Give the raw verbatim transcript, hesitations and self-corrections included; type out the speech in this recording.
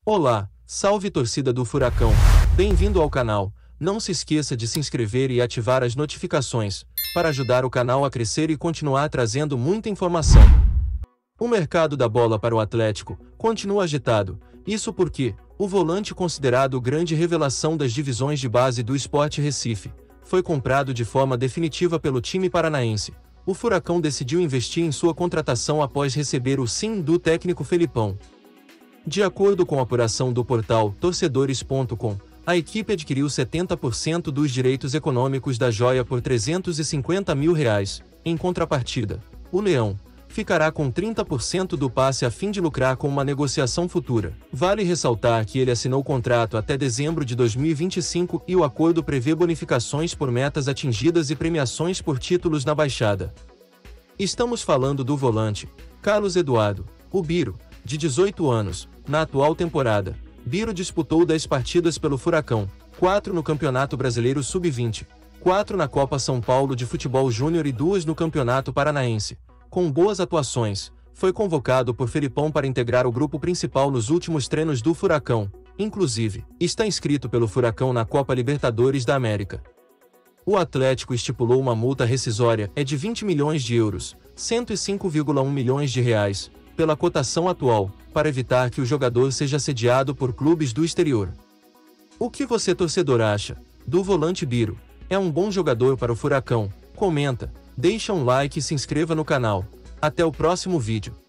Olá, salve torcida do Furacão, bem-vindo ao canal. Não se esqueça de se inscrever e ativar as notificações, para ajudar o canal a crescer e continuar trazendo muita informação. O mercado da bola para o Atlético continua agitado, isso porque o volante considerado grande revelação das divisões de base do Sport Recife foi comprado de forma definitiva pelo time paranaense. O Furacão decidiu investir em sua contratação após receber o sim do técnico Felipão. De acordo com a apuração do portal torcedores ponto com, a equipe adquiriu setenta por cento dos direitos econômicos da joia por trezentos e cinquenta mil reais. Em contrapartida, o Leão ficará com trinta por cento do passe a fim de lucrar com uma negociação futura. Vale ressaltar que ele assinou o contrato até dezembro de dois mil e vinte e cinco e o acordo prevê bonificações por metas atingidas e premiações por títulos na Baixada. Estamos falando do volante Carlos Eduardo, o Biro, de dezoito anos. Na atual temporada, Biro disputou dez partidas pelo Furacão, quatro no Campeonato Brasileiro sub vinte, quatro na Copa São Paulo de Futebol Júnior e duas no Campeonato Paranaense. Com boas atuações, foi convocado por Felipão para integrar o grupo principal nos últimos treinos do Furacão. Inclusive, está inscrito pelo Furacão na Copa Libertadores da América. O Atlético estipulou uma multa rescisória é de vinte milhões de euros, cento e cinco vírgula um milhões de reais, pela cotação atual, para evitar que o jogador seja assediado por clubes do exterior. O que você, torcedor, acha do volante Biro? É um bom jogador para o Furacão? Comenta, deixa um like e se inscreva no canal. Até o próximo vídeo.